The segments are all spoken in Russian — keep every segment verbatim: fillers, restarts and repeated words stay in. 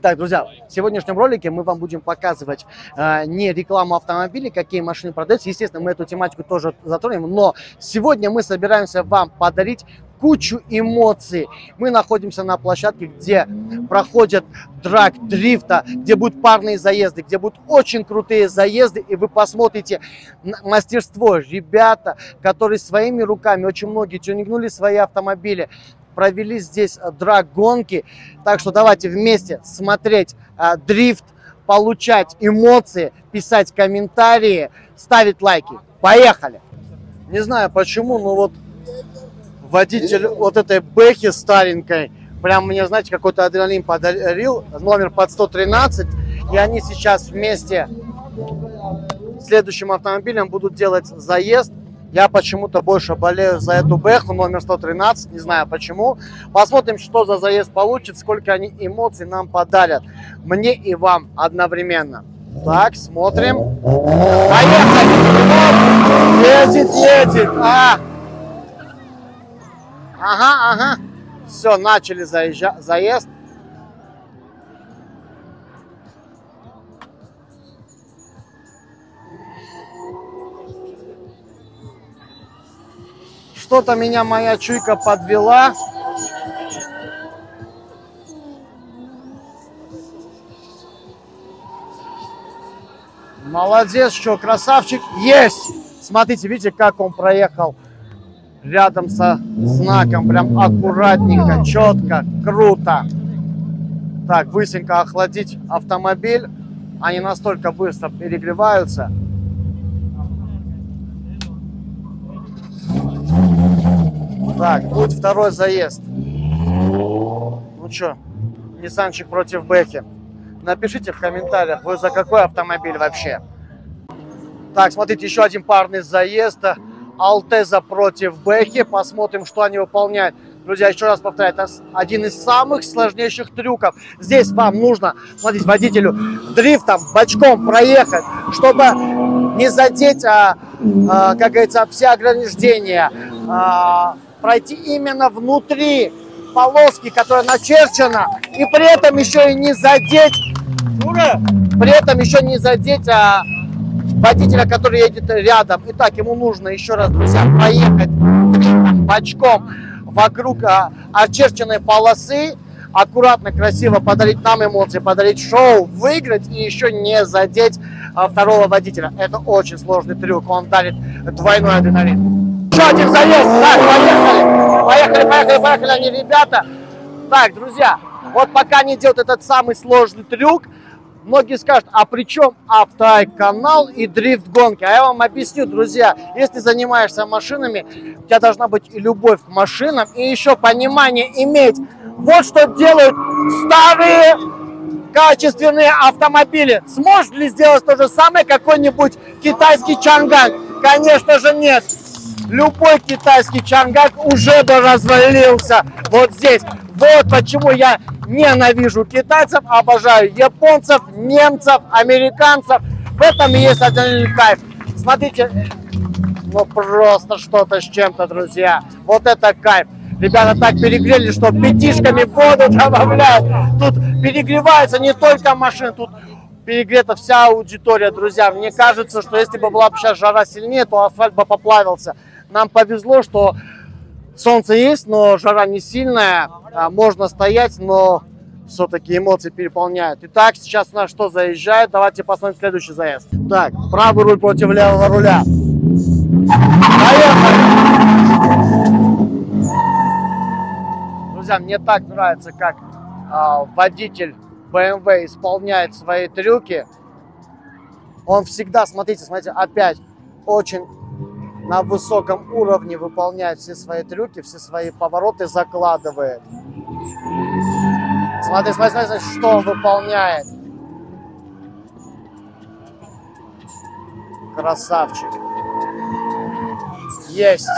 Итак, друзья, в сегодняшнем ролике мы вам будем показывать э, не рекламу автомобилей, какие машины продаются. Естественно, мы эту тематику тоже затронем, но сегодня мы собираемся вам подарить кучу эмоций. Мы находимся на площадке, где проходят драг дрифта, где будут парные заезды, где будут очень крутые заезды, и вы посмотрите мастерство. Ребята, которые своими руками, очень многие тюнингнули свои автомобили, провели здесь драг-гонки. Так что давайте вместе смотреть а, дрифт, получать эмоции, писать комментарии, ставить лайки. Поехали! Не знаю почему, но вот водитель вот этой бэхи старенькой прям мне, знаете, какой-то адреналин подарил. Номер под сто тринадцать. И они сейчас вместе с следующим автомобилем будут делать заезд. Я почему-то больше болею за эту бэху номер сто тринадцать, не знаю почему. Посмотрим, что за заезд получится, сколько они эмоций нам подарят. Мне и вам одновременно. Так, смотрим. Поехали! Едет, едет! А! Ага, ага. Все, начали заезжать, заезд. Что-то меня моя чуйка подвела. Молодец, что красавчик. Есть! Смотрите, видите, как он проехал рядом со знаком. Прям аккуратненько, четко, круто. Так, быстренько охладить автомобиль. Они настолько быстро перегреваются. Так, будет второй заезд. Ну что, ниссанчик против бэхи. Напишите в комментариях, вы за какой автомобиль вообще. Так, смотрите, еще один парный заезд. Алтеза против бэхи. Посмотрим, что они выполняют. Друзья, еще раз повторяю, это один из самых сложнейших трюков. Здесь вам нужно, смотрите, водителю дрифтом, бочком проехать, чтобы не задеть, а, а, как говорится, все ограждения. А, пройти именно внутри полоски, которая начерчена, и при этом еще и не задеть, при этом еще не задеть а, водителя, который едет рядом. Итак, ему нужно еще раз, друзья, проехать бочком вокруг а, очерченной полосы, аккуратно, красиво подарить нам эмоции, подарить шоу, выиграть и еще не задеть а, второго водителя. Это очень сложный трюк, он дарит двойной адреналин. Еще один заезд. Так, поехали. Поехали, поехали, поехали они, ребята. Так, друзья, вот пока они делают этот самый сложный трюк, многие скажут, а при чем автоканал и дрифт-гонки? А я вам объясню, друзья, если занимаешься машинами, у тебя должна быть и любовь к машинам, и еще понимание иметь. Вот что делают старые качественные автомобили. Сможет ли сделать то же самое какой-нибудь китайский Чанган? Конечно же нет. Любой китайский Чанган уже бы развалился вот здесь. Вот почему я ненавижу китайцев, обожаю японцев, немцев, американцев. В этом и есть один кайф. Смотрите, ну просто что-то с чем-то, друзья. Вот это кайф. Ребята так перегрели, что пятишками воду добавляют. Тут перегревается не только машина, тут перегрета вся аудитория, друзья. Мне кажется, что если бы была бы сейчас жара сильнее, то асфальт бы поплавился. Нам повезло, что солнце есть, но жара не сильная. Можно стоять, но все-таки эмоции переполняют. Итак, сейчас у нас что заезжает? Давайте посмотрим следующий заезд. Так, правый руль против левого руля. Поехали! Друзья, мне так нравится, как а, водитель бэ эм вэ исполняет свои трюки. Он всегда, смотрите, смотрите, опять очень на высоком уровне выполняет все свои трюки, все свои повороты закладывает. Смотри, смотри, смотри, что он выполняет. Красавчик. Есть.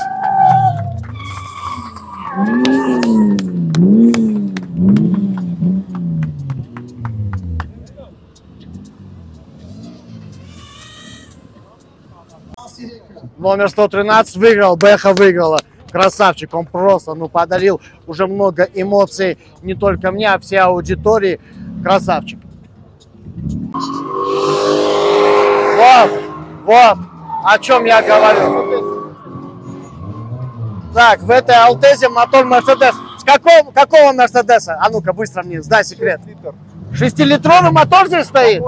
Номер сто тринадцать выиграл, Бэха выиграла. Красавчик, он просто, ну, подарил уже много эмоций не только мне, а всей аудитории. Красавчик. Вот, вот, о чем я говорю. Так, в этой Алтезе мотор Мерседес. С какого, какого Мерседеса? А ну-ка, быстро мне, сдай секрет. Шестилитровый мотор здесь стоит?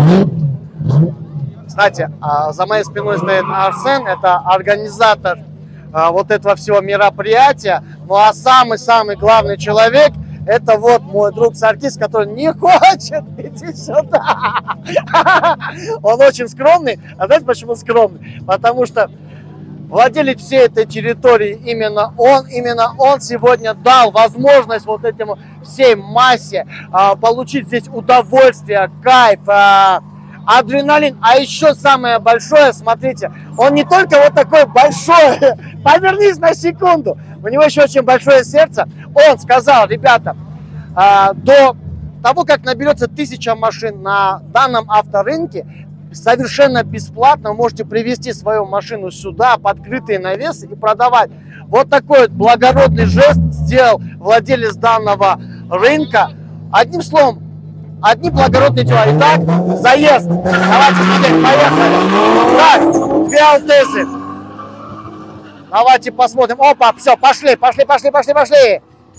Кстати, за моей спиной стоит Арсен, это организатор вот этого всего мероприятия. Ну а самый-самый главный человек, это вот мой друг Саркис, который не хочет идти сюда. Он очень скромный. А знаете, почему скромный? Потому что владелец всей этой территории именно он, именно он сегодня дал возможность вот этому всей массе а, получить здесь удовольствие, кайф, а, адреналин. А еще самое большое, смотрите, он не только вот такой большой, повернись на секунду, у него еще очень большое сердце. Он сказал, ребята, а, до того, как наберется тысяча машин на данном авторынке, совершенно бесплатно можете привезти свою машину сюда, под крытые навесы и продавать. Вот такой вот благородный жест сделал владелец данного рынка. Одним словом, одни благородные дела. Итак, заезд. Давайте смотреть, поехали. Так, две Алтезы. Давайте посмотрим. Опа, все, пошли, пошли, пошли, пошли, пошли.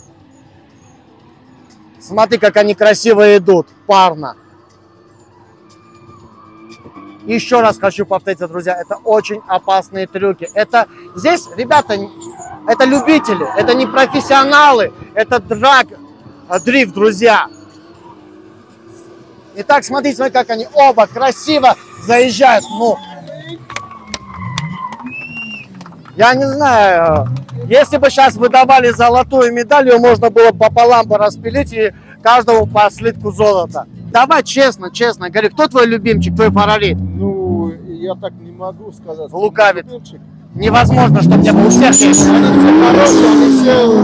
Смотри, как они красиво идут, парно. Еще раз хочу повториться, друзья, это очень опасные трюки. Это здесь, ребята, это любители, это не профессионалы, это драг, дрифт, друзья. Итак, смотрите, смотрите, как они оба красиво заезжают. Ну, я не знаю, если бы сейчас выдавали золотую медаль, ее можно было пополам бы распилить и каждому по слитку золота. Давай честно, честно, говори, кто твой любимчик, твой фаворит? Ну, я так не могу сказать. Лукавит. Невозможно, чтобы не было у всех есть. Они все хорошие, они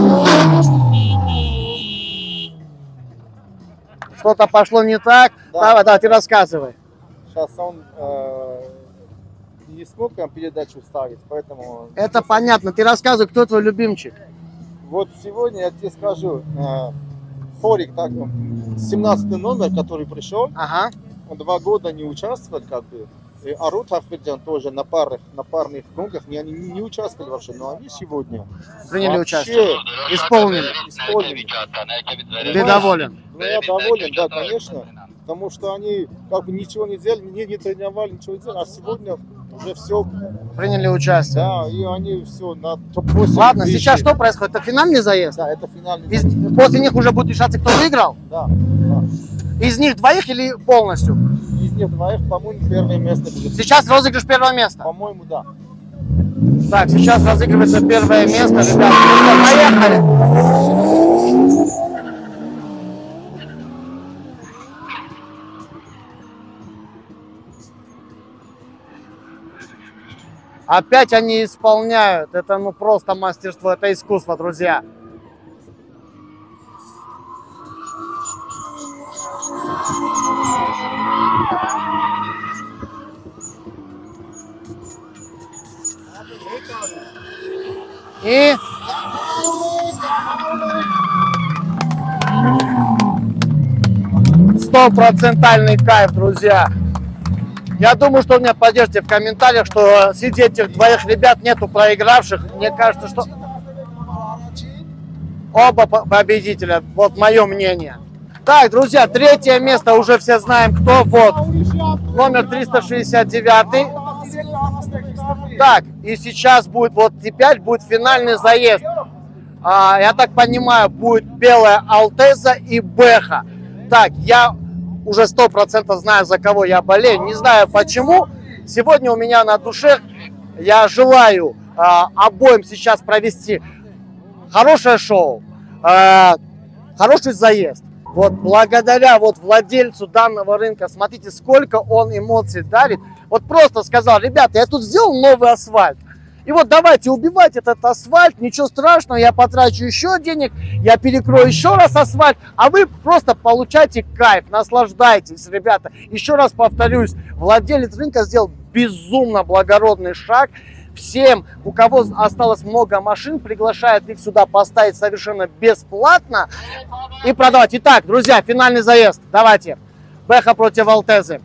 все... Что-то пошло не так. Да. Давай, давай, ты рассказывай. Сейчас он э, не смог там передачу ставить, поэтому... Это понятно. Ты рассказывай, кто твой любимчик. Вот сегодня я тебе скажу, э, Хорик, так, семнадцатый номер, который пришел, Ага. он два года не участвовал, как бы. И Арут Хафидзян тоже на парах, на парных гонках, они не, не участвовали вообще, но они сегодня Приняли вообще участие. Исполнили. исполнили. Ты доволен? Ну, я доволен, да, конечно, потому что они как бы ничего не делали, не, не тренировали, ничего не делали, а сегодня уже все, Приняли участие. да, и они все на топ восемь. Ладно, вышли. сейчас что происходит? Это финальный заезд? Да, это финальный. Из- после них уже будет решаться, кто выиграл? Да, да. Из них двоих или полностью? Из них двоих, по-моему, первое место будет. Сейчас розыгрыш первого места. По-моему, да. Так, сейчас разыгрывается первое место, ребят. Поехали! Опять они исполняют. Это ну просто мастерство, это искусство, друзья. И стопроцентный кайф, друзья. Я думаю, что вы меня поддержите в комментариях, что среди этих двоих ребят нету проигравших. Мне кажется, что оба победителя. Вот мое мнение. Так, друзья, третье место уже все знаем, кто. Вот, номер триста шестьдесят девять. Так, и сейчас будет, вот теперь будет финальный заезд. А, я так понимаю, будет белая Алтеза и Бэха. Так, я уже сто процентов знаю, за кого я болею. Не знаю почему. Сегодня у меня на душе. Я желаю а, обоим сейчас провести хорошее шоу, а, хороший заезд. Вот благодаря вот владельцу данного рынка, смотрите, сколько он эмоций дарит. Вот просто сказал, ребята, я тут сделал новый асфальт. И вот давайте убивать этот асфальт, ничего страшного, я потрачу еще денег, я перекрою еще раз асфальт, а вы просто получайте кайф, наслаждайтесь, ребята. Еще раз повторюсь, владелец рынка сделал безумно благородный шаг. всем, у кого осталось много машин, приглашает их сюда поставить совершенно бесплатно и продавать. Итак, друзья, финальный заезд. Давайте. Бэха против Алтезы.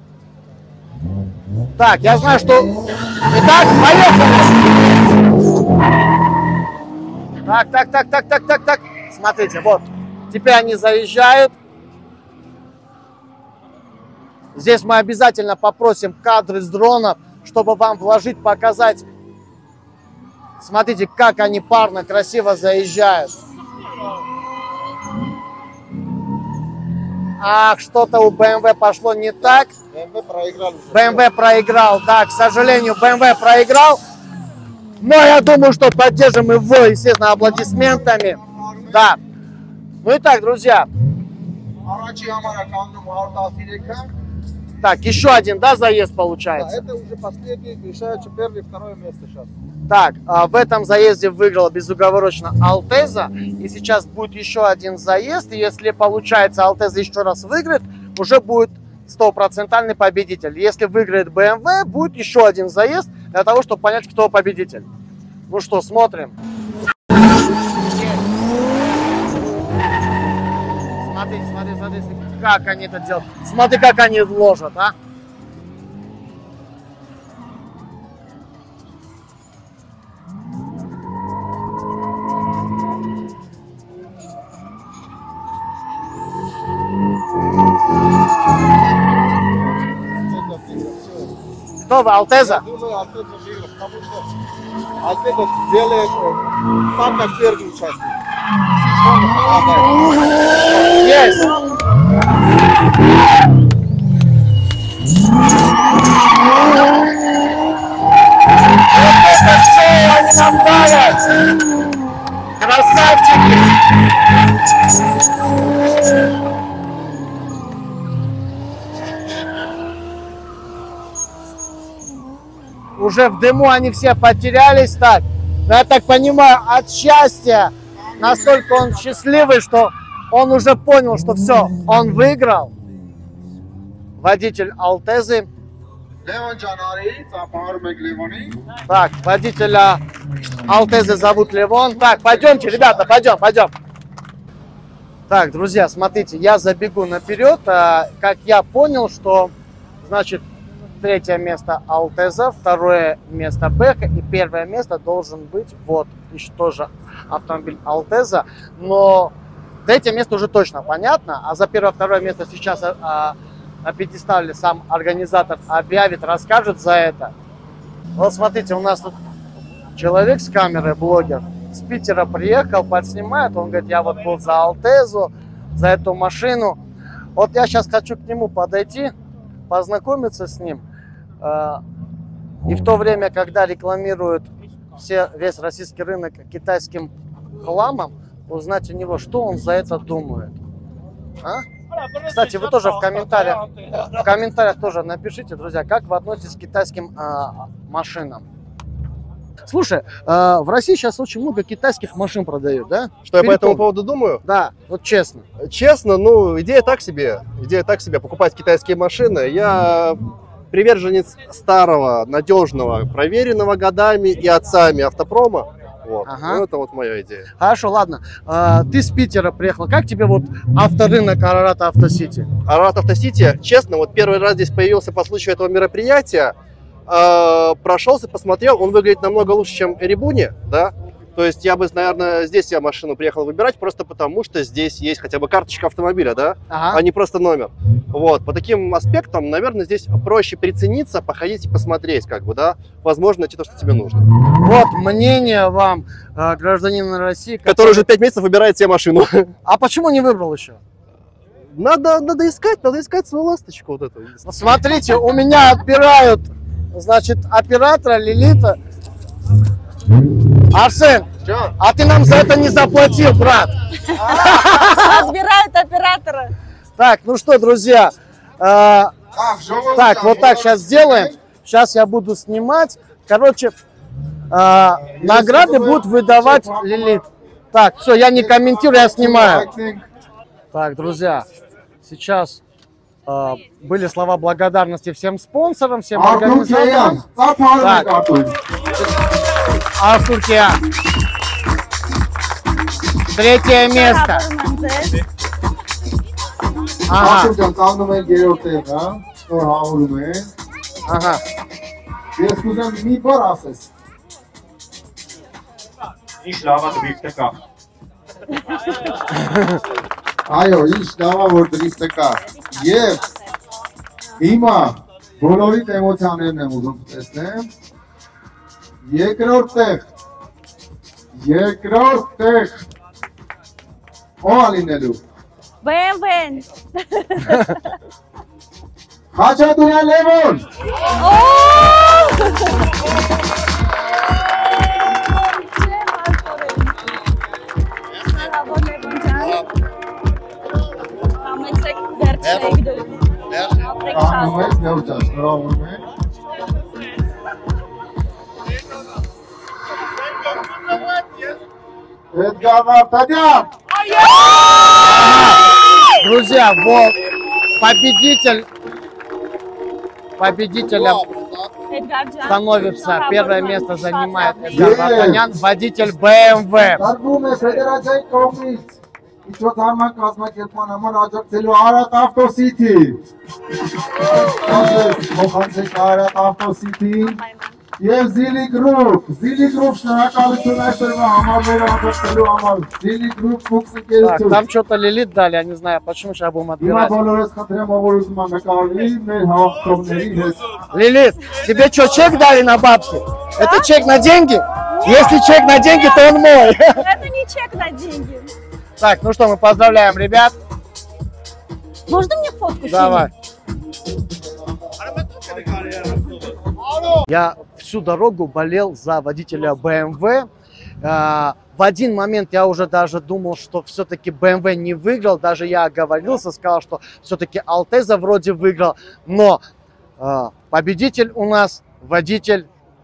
Так, я знаю, что... Итак, поехали! Так, так, так, так, так, так, так. Смотрите, вот. Теперь они заезжают. Здесь мы обязательно попросим кадры с дронов, чтобы вам вложить, показать. Смотрите, как они парно, красиво заезжают. Ах, что-то у бэ эм вэ пошло не так. бэ эм вэ проиграл. бэ эм вэ проиграл, да, к сожалению, бэ эм вэ проиграл. Но я думаю, что поддержим его, естественно, аплодисментами. Да. Ну и так, друзья. Так, еще один, да, заезд получается? Да, это уже последний, решающий первый и второе место сейчас. Так, в этом заезде выиграла безоговорочно Алтеза. И сейчас будет еще один заезд. И если получается Алтеза еще раз выиграет, уже будет стопроцентный победитель. Если выиграет бэ эм вэ, будет еще один заезд для того, чтобы понять, кто победитель. Ну что, смотрим. Смотри, смотри, смотри, как они это делают. Смотри, как они вложат, а. Кто вы, Алтеза? Я думаю, Алтеза выиграл, потому что Алтеза делает так, как первый участник. Есть! Это все они нам дарят! Красавчики! Уже в дыму они все потерялись, так. Но я так понимаю, от счастья настолько он счастливый, что он уже понял, что все, он выиграл. Водитель Алтезы. Так, водителя Алтезы зовут Левон. Так, пойдемте, ребята, пойдем, пойдем. Так, друзья, смотрите, я забегу наперед. Как я понял, что, значит, третье место Алтеза, второе место Бэха и первое место должен быть вот еще тоже автомобиль Алтеза, но третье место уже точно понятно, а за первое-второе место сейчас а, на пьедестале сам организатор объявит, расскажет за это. Вот смотрите, у нас тут человек с камерой, блогер, с Питера приехал, подснимает, он говорит, я вот был за Алтезу, за эту машину. Вот я сейчас хочу к нему подойти, познакомиться с ним. И в то время, когда рекламируют все, весь российский рынок китайским хламом, узнать у него, что он за это думает. А? Кстати, вы тоже в комментариях, в комментариях тоже напишите, друзья, как вы относитесь к китайским а, машинам. Слушай, а, в России сейчас очень много китайских машин продают, да? Что я по этому поводу думаю? Да, вот честно. Честно, ну, идея так себе. Идея так себе, покупать китайские машины. Я приверженец старого, надежного, проверенного годами и отцами автопрома. Вот. Ага. Ну, это вот моя идея. Хорошо, ладно. А, ты с Питера приехал. Как тебе вот авторынок Арарат Автосити? Арарат Автосити, честно, вот первый раз здесь появился по случаю этого мероприятия. Э, прошелся, посмотрел, он выглядит намного лучше, чем Эребуни, да. То есть я бы, наверное, здесь я машину приехал выбирать просто потому, что здесь есть хотя бы карточка автомобиля, да, Ага. а не просто номер. Вот, по таким аспектам, наверное, здесь проще прицениться, походить и посмотреть, как бы, да, возможно, найти то, что тебе нужно. Вот мнение вам, э, гражданин России, Который уже пять месяцев выбирает себе машину. А почему не выбрал еще? Надо, надо искать, надо искать свою ласточку вот эту. Вот смотрите, у меня отбирают, значит, оператора Лилита. Арсен, Что? а ты нам за это не заплатил, брат. Отбирают оператора. Так, ну что, друзья, э, так, вот так сейчас сделаем. Сейчас я буду снимать. Короче, э, награды будут выдавать Лилит. Так, все, я не комментирую, я снимаю. Так, друзья, сейчас э, были слова благодарности всем спонсорам, всем организаторам. Так. Al Turkiya. Tretье место. Ага, Ահա կանգնում են երրորդ տեղը, որ հավորում են։ ага. Ես կուզեմ մի բառ ասես։ Ինչ լավ է դրիֆտը կա։ Այո, ինչ լավ է որ դրիֆտը կա։ Եվ հիմա բոլորիդ էմոցիաներն եմ ուզում տեսնեմ։ Երկրորդ տեղ։ Երկրորդ տեղ։ Ո՞վ է լինելու։ бэ эм вэ-ն։ Խաչատուրյան Լևոն։ Համեցեք վերջ եք դու։ Ապրեք Անում շատ։ եք, դեպի շնորհավորում եմ։ Էդգար Վարդանյան։ Друзья, вот победитель, победителем Էդգար ջան։ становится, первое место занимает Эдгар Вартанян, водитель бэ эм вэ. Դարձում է ֆեդերացիայի կողմից միջոցառման կազմակերպման համար աջակցելու Արարատ Ավտոսիթի։ Փոխանցեք Արարատ Ավտոսիթին եւ Զիլի Գրուպ։ Զիլի Գրուպ շնորհակալություն այսօրվա համարները աջակցելու համար։ Զիլի Գրուպ Ֆոքս Так, ընկերություն։ там что-то Лилит дали, я не знаю почему, сейчас будем Հիմա отбирать. բոլորս խնդրեմ ով ուզում է նկարվի մեր հաղթողների հետ։ Лилит, тебе что, чек дали на бабки? Это чек на деньги? Если чек на деньги, то он мой. Это не чек на деньги. Так, ну что, мы поздравляем ребят. Можно мне фотку Давай. Я всю дорогу болел за водителя бэ эм вэ. А, В один момент я уже даже думал, что все-таки бэ эм вэ не выиграл. Даже я оговорился, сказал, что все-таки Алтеза вроде выиграл. Но а, победитель у нас водитель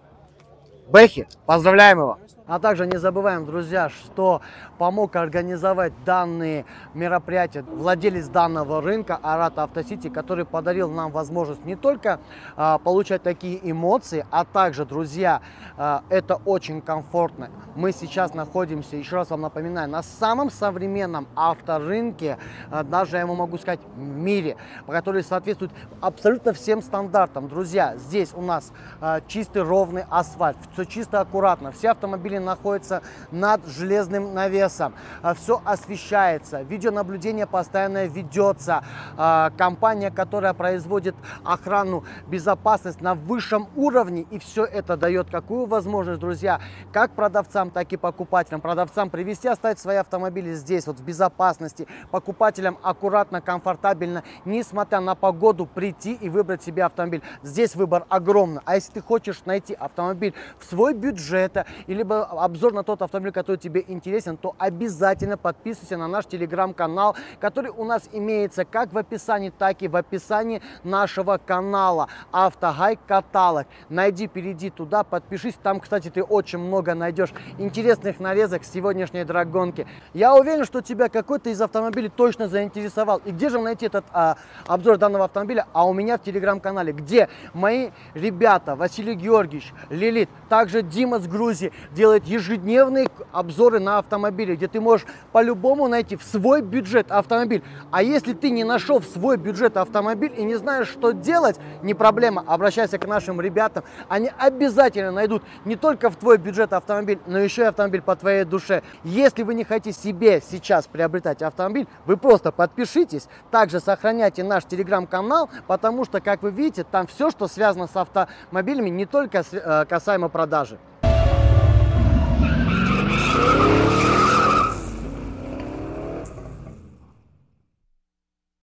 Бэхи. Поздравляем его. А также не забываем, друзья, что помог организовать данные мероприятия владелец данного рынка Арарат Автосити, который подарил нам возможность не только а, получать такие эмоции, а также, друзья, а, это очень комфортно. Мы сейчас находимся, еще раз вам напоминаю, на самом современном авторынке, а, даже я ему могу сказать, в мире, который соответствует абсолютно всем стандартам. Друзья, здесь у нас а, чистый ровный асфальт, все чисто аккуратно, все автомобили находятся над железным навесом, все освещается, видеонаблюдение постоянно ведется, компания, которая производит охрану, безопасность на высшем уровне, и все это дает какую возможность, друзья, как продавцам, так и покупателям, продавцам привезти, оставить свои автомобили здесь, вот в безопасности, покупателям аккуратно, комфортабельно, несмотря на погоду, прийти и выбрать себе автомобиль. Здесь выбор огромный, а если ты хочешь найти автомобиль в свой бюджет, или обзор на тот автомобиль, который тебе интересен, то обязательно подписывайся на наш телеграм-канал, который у нас имеется как в описании, так и в описании нашего канала Автогайд Каталог. Найди, перейди туда, подпишись. Там, кстати, ты очень много найдешь интересных нарезок с сегодняшней драгонки. Я уверен, что тебя какой-то из автомобилей точно заинтересовал. И где же найти этот а, обзор данного автомобиля? А у меня в телеграм-канале, где мои ребята Василий Георгиевич, Лилит, также Дима с Грузии делает ежедневные обзоры на автомобили, где ты можешь по-любому найти в свой бюджет автомобиль. А если ты не нашел в свой бюджет автомобиль и не знаешь, что делать, не проблема, обращайся к нашим ребятам. Они обязательно найдут не только в твой бюджет автомобиль, но еще и автомобиль по твоей душе. Если вы не хотите себе сейчас приобретать автомобиль, вы просто подпишитесь. Также сохраняйте наш телеграм-канал, потому что, как вы видите, там все, что связано с автомобилями, не только касаемо продажи.